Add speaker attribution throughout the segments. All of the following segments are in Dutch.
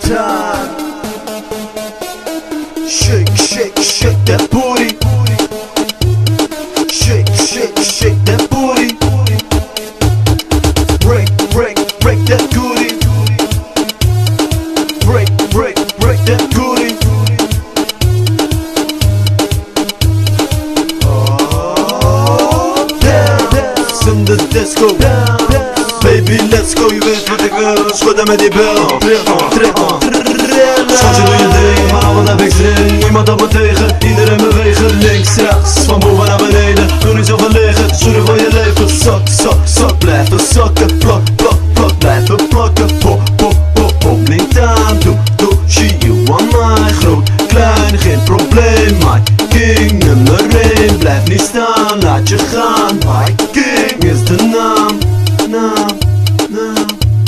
Speaker 1: time. Shake, shake, shake that booty. Shake, shake, shake that booty. Break, break, break that booty. Break, break, break that booty. Oh, dance in the disco. Baby, let's go. Je weet wat ik wil. Schudden met die bel. Trek on. Schatje, doe je ding, maar wat heb ik zin? Niemand op me tegen, iedereen bewegen. Links, rechts, van boven naar beneden. Doe niet zoveel liggen, zoenen voor je leven. Sok, sok, sok, blijven sokken. Plok, plok, plok, blijven plokken. Pop, pop, pop, pop, niet aan. Doe, doe, she, you on my. Groot, klein, geen probleem. My king, nummer 1. Blijf niet staan, laat je gaan. My king is de naam. Naam, naam.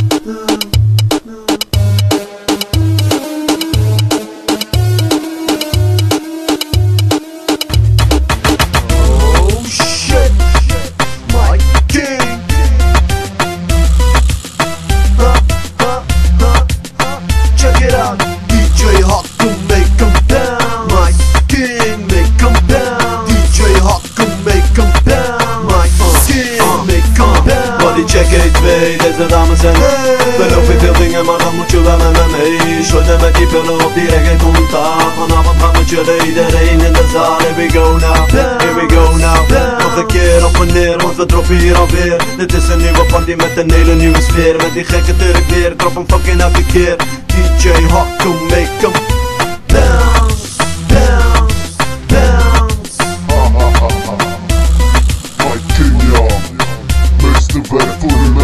Speaker 1: Check 1, 2, deze dames zijn beloof ik veel dingen, maar dan moet je wel met me mee. Schudden met die pillen op die reggae contact. Vanavond gaan met jullie, iedereen in de zaal. Here we go now, here we go now. Nog een keer op en neer, want we droppen hier alweer. Dit is een nieuwe party met een hele nieuwe sfeer. Met die gekke Turk weer, drop hem fucking elke keer. DJ Hakko, make hem bounce, bounce, bounce.
Speaker 2: My king, ja, meeste werk voor de